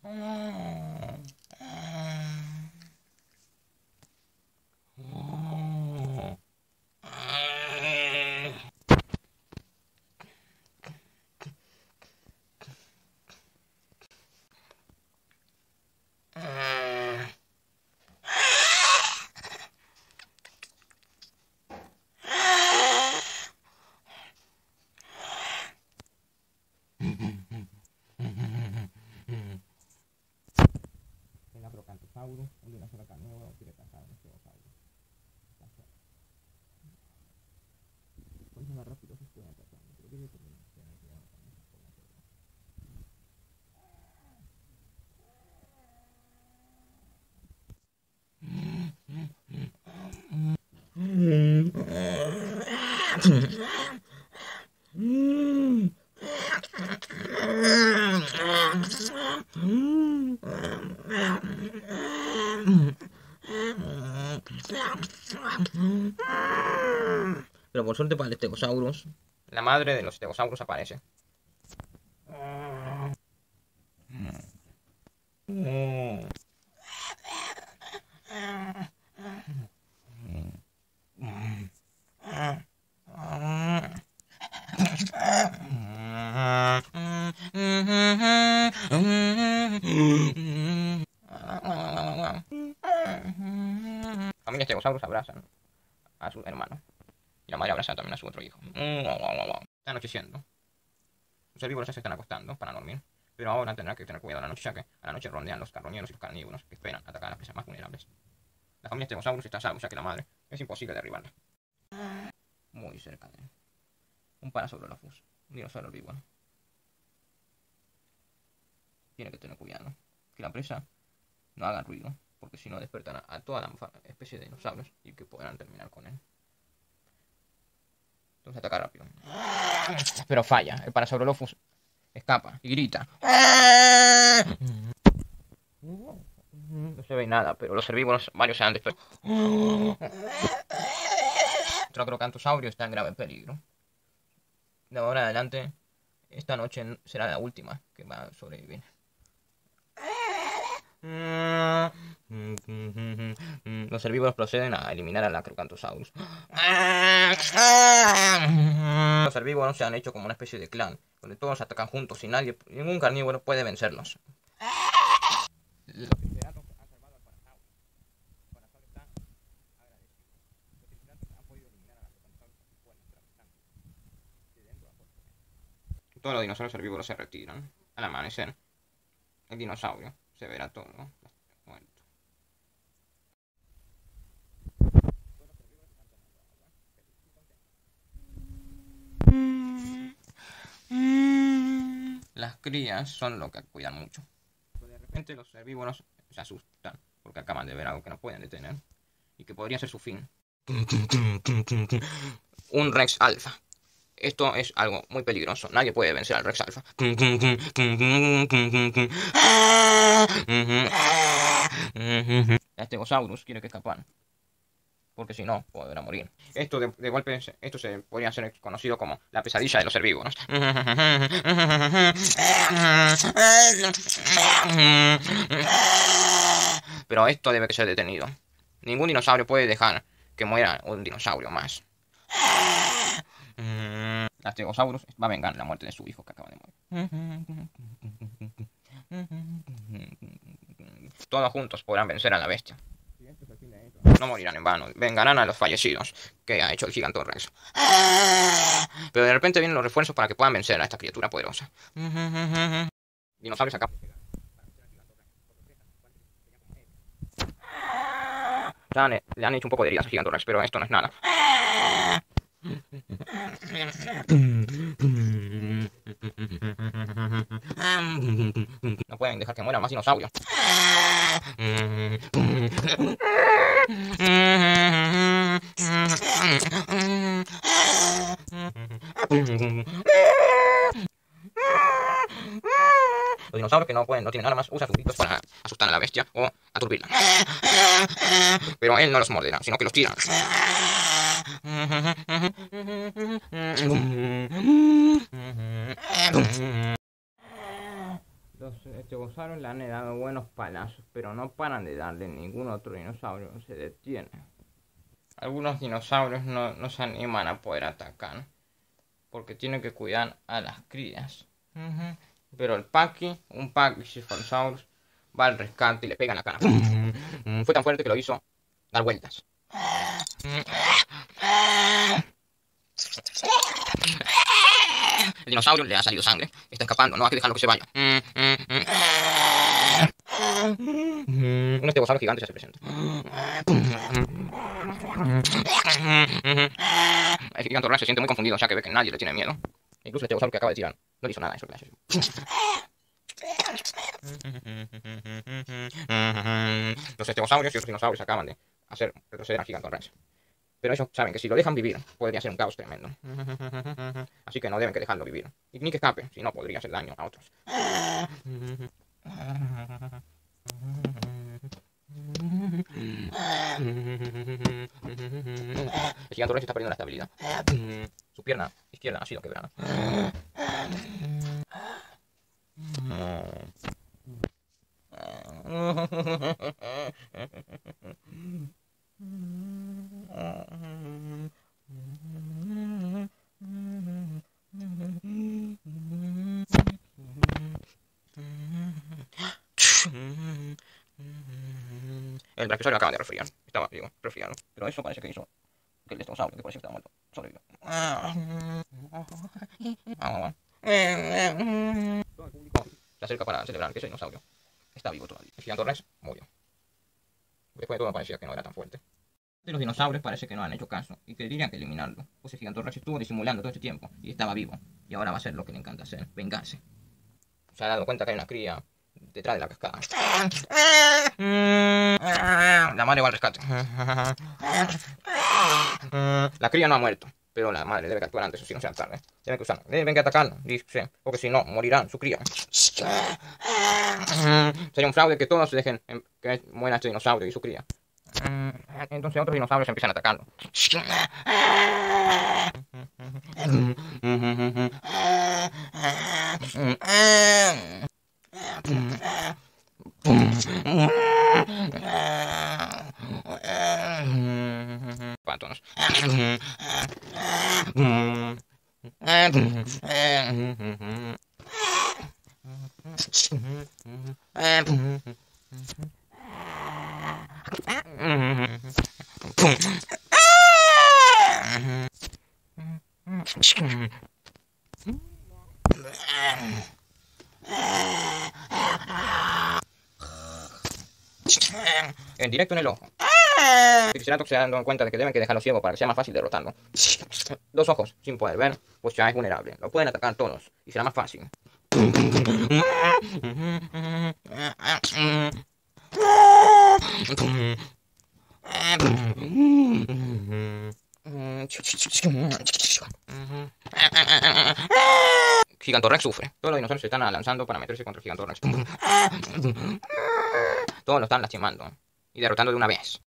El Acrocanthosaurus, un dinosaurio carnívoro, quiere cazar a un stegosaurus. Cuanto más rápido se puede atacar, pero debe tener cuidado con esa forma de verlo. Pero por suerte para el Stegosaurus, la madre de los Stegosaurus aparece. Familia Stegosaurus abrazan a su hermano. Y la madre abraza también a su otro hijo. Está anocheciendo. Los herbívoros ya se están acostando para dormir. Pero ahora tendrán que tener cuidado a la noche, ya que a la noche rondean los carroñeros y los carnívoros que esperan atacar a las presas más vulnerables. La familia Stegosaurus está a salvo, ya que la madre es imposible derribarla. Muy cerca de él. Un Parasaurolophus, un dinosaurio herbívoro. Tiene que tener cuidado. Que la presa no haga ruido, porque si no despertará a toda la especie de dinosaurios y que podrán terminar con él. Entonces ataca rápido. Pero falla. El Parasaurolophus escapa y grita. No se ve nada, pero los herbívoros varios se han despertado. Otro Acrocanthosaurio está en grave peligro. De ahora en adelante, esta noche será la última que va a sobrevivir. Los herbívoros proceden a eliminar al Acrocanthosaurus. Los herbívoros se han hecho como una especie de clan, donde todos atacan juntos y ningún carnívoro puede vencerlos. Los triceratops han salvado al Parasaurus. El Parasaurus está agradecido. Los triceratops han podido eliminar al Acrocanthosaurus con sus cuernos, de dentro a fuera. Todos los dinosaurios herbívoros se retiran. Al amanecer, el dinosaurio se verá todo muerto. Las crías son lo que cuidan mucho. Pero de repente los herbívoros se asustan porque acaban de ver algo que no pueden detener y que podría ser su fin. Un Rex Alpha. Esto es algo muy peligroso. Nadie puede vencer al Rex Alpha. La Stegosaurus quiere que escapan, porque si no, podrá morir. Esto de golpe, esto se podría ser conocido como la pesadilla de los herbívoros. Pero esto debe ser detenido. Ningún dinosaurio puede dejar que muera un dinosaurio más. La Stegosaurus va a vengar la muerte de su hijo que acaba de morir. Todos juntos podrán vencer a la bestia. No morirán en vano, vengarán a los fallecidos que ha hecho el Gigantorrex. Pero de repente vienen los refuerzos para que puedan vencer a esta criatura poderosa. Dinosaurios acá. Ya le han hecho un poco de heridas al Gigantorrex, pero esto no es nada. No pueden dejar que mueran más dinosaurios. Los dinosaurios que no tienen armas usan sus gritos para asustar a la bestia o aturdirla. Pero él no los morderá, sino que los tira. Los Los estegosaurios le han dado buenos palazos, pero no paran de darle. Ningún otro dinosaurio se detiene. Algunos dinosaurios no se animan a poder atacar, porque tienen que cuidar a las crías. Pero el un Pachycephalosaurus, va al rescate y le pega en la cara. Fue tan fuerte que lo hizo dar vueltas. El dinosaurio le ha salido sangre. Está escapando, no hay que dejarlo que se vaya. Un estegosaurio gigante se hace presente. El Gigantorrex se siente muy confundido, ya que ve que nadie le tiene miedo. Incluso el estegosaurio que acaba de tirar no le hizo nada a eso. Los estegosaurios y otros dinosaurios acaban de hacer retroceder al Gigantorrex. Pero ellos saben que si lo dejan vivir, podría ser un caos tremendo. Así que no deben que dejarlo vivir. Y ni que escape, si no podría hacer daño a otros. El Gigantorrex está perdiendo la estabilidad. Su pierna izquierda ha sido quebrada. El Brachiosaurus acaba de resfriar. Estaba, digo, resfriado. Pero eso parece que hizo que el estegosaurio, que parece que estaba muerto, sobrevivió. Se acerca para celebrar que ese dinosaurio está vivo todavía. El Gigantorrex murió. Después de todo parecía que no era tan fuerte. De los dinosaurios parece que no han hecho caso y que tendrían que eliminarlo. Pues el Gigantorrex estuvo disimulando todo este tiempo y estaba vivo. Y ahora va a hacer lo que le encanta hacer, vengarse. Se ha dado cuenta que hay una cría detrás de la cascada. La madre va al rescate. La cría no ha muerto, pero la madre debe actuar antes, o si no sea tarde. Deben que usarlo. Deben que atacarlo, dice, porque si no, morirán su cría. Sería un fraude que todos dejen que muera este dinosaurio y su cría. Entonces otros dinosaurios empiezan a atacarlo. Pátonos. En directo en el ojo. El Triceratops se ha dado cuenta de que deben que dejarlo ciego para que sea más fácil derrotarlo. Dos ojos, sin poder ver, pues ya es vulnerable. Lo pueden atacar todos y será más fácil. Gigantorrex sufre. Todos los dinosaurios se están lanzando para meterse contra el Gigantorrex. Todos lo están lastimando y derrotando de una vez.